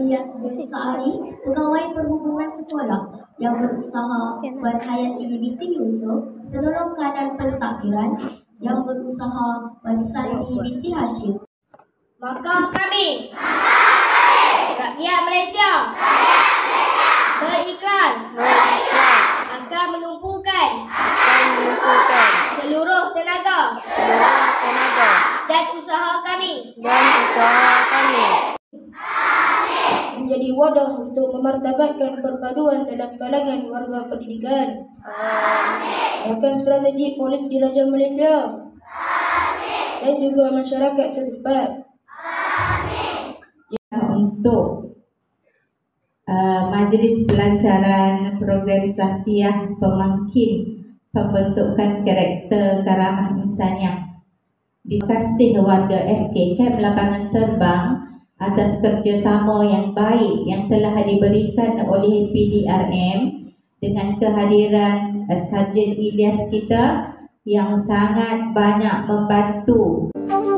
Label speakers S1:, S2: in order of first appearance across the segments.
S1: Ilyas bin Sa'ari, pegawai perhubungan sekolah yang berusaha, Wan Hayati binti Yusuf, penolong kanan pentadbiran yang berusaha, Wan Sani binti Hashim.
S2: Maka kami, rakyat Malaysia, berikrar akan menumpukan seluruh tenaga dan usaha kami
S3: menjadi wadah untuk memartabatkan perpaduan dalam kalangan warga pendidikan. Akan strategi polis diraja Malaysia dan juga masyarakat setempat.
S4: Untuk Majlis Pelancaran Program Sahsiah Pemangkin Pembentukan Karakter Karamah Insaniah. Terima kasih warga SK Kem Lapangan Terbang atas kerjasama yang baik yang telah diberikan oleh PDRM dengan kehadiran Sarjan Ilyas kita yang sangat banyak membantu.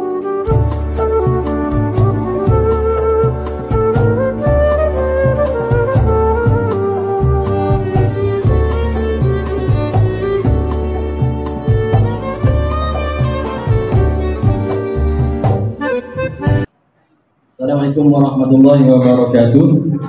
S5: Assalamualaikum warahmatullahi wabarakatuh.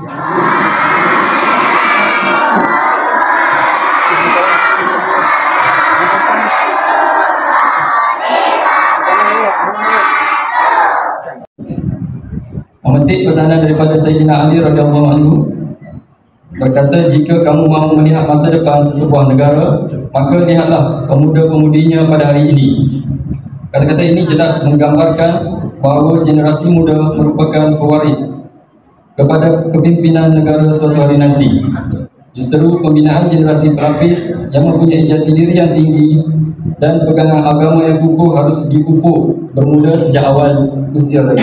S5: Memetik pesanan daripada Sayyidina Ali radhiyallahu anhu berkata, jika kamu mahu melihat masa depan sesebuah negara, maka lihatlah pemuda-pemudinya pada hari ini. Kata-kata ini jelas menggambarkan bahawa generasi muda merupakan pewaris kepada kepimpinan negara suatu hari nanti. Justru pembinaan generasi pelapis yang mempunyai jati diri yang tinggi dan pegangan agama yang kukuh harus dipupuk bermula sejak awal usia lagi.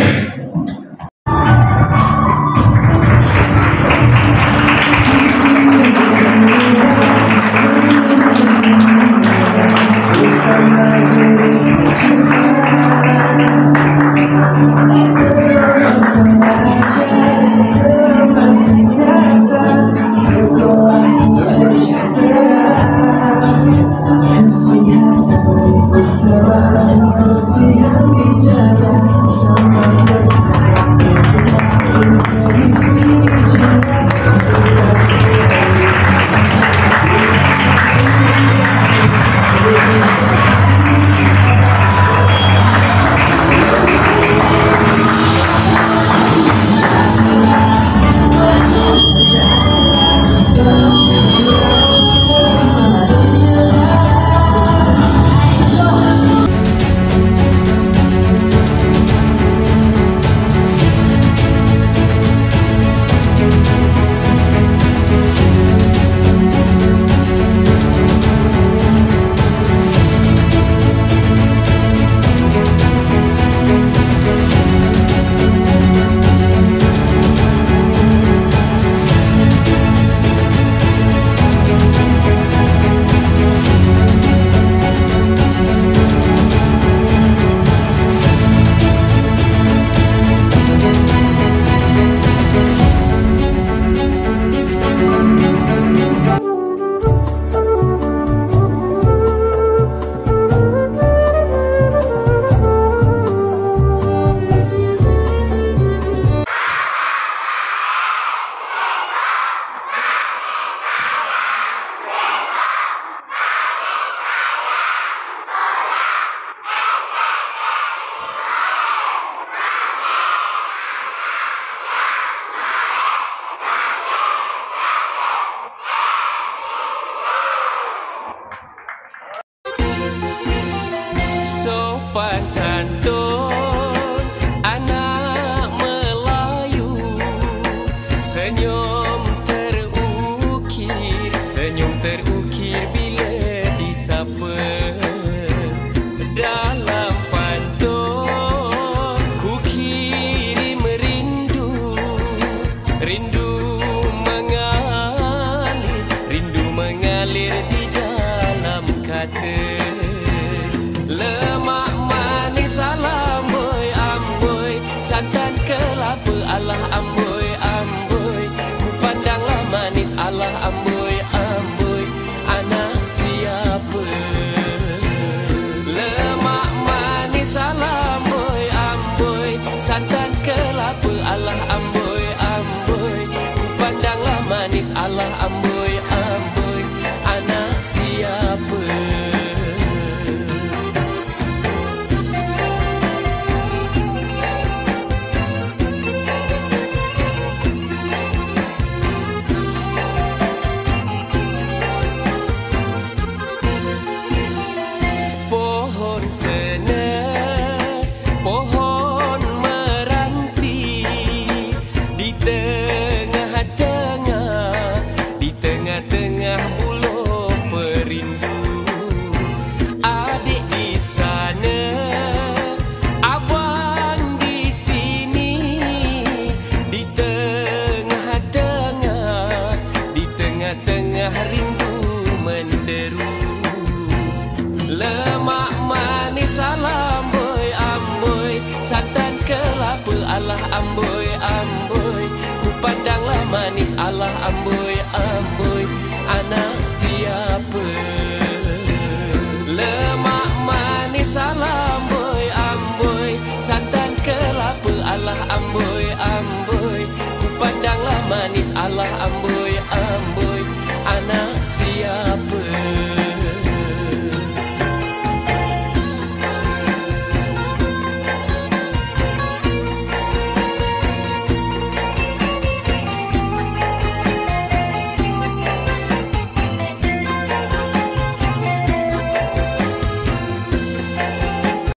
S6: Sopan santun anak Melayu, senyum terukir bila disapa. Dalam pantun ku kirim rindu mengalir di dalam kata. Lemak manis alamboi amboi, santan kelapa alah amboi amboi. Allah amboi amboi. Ku pandanglah manis Allah amboi amboi. Anak siapa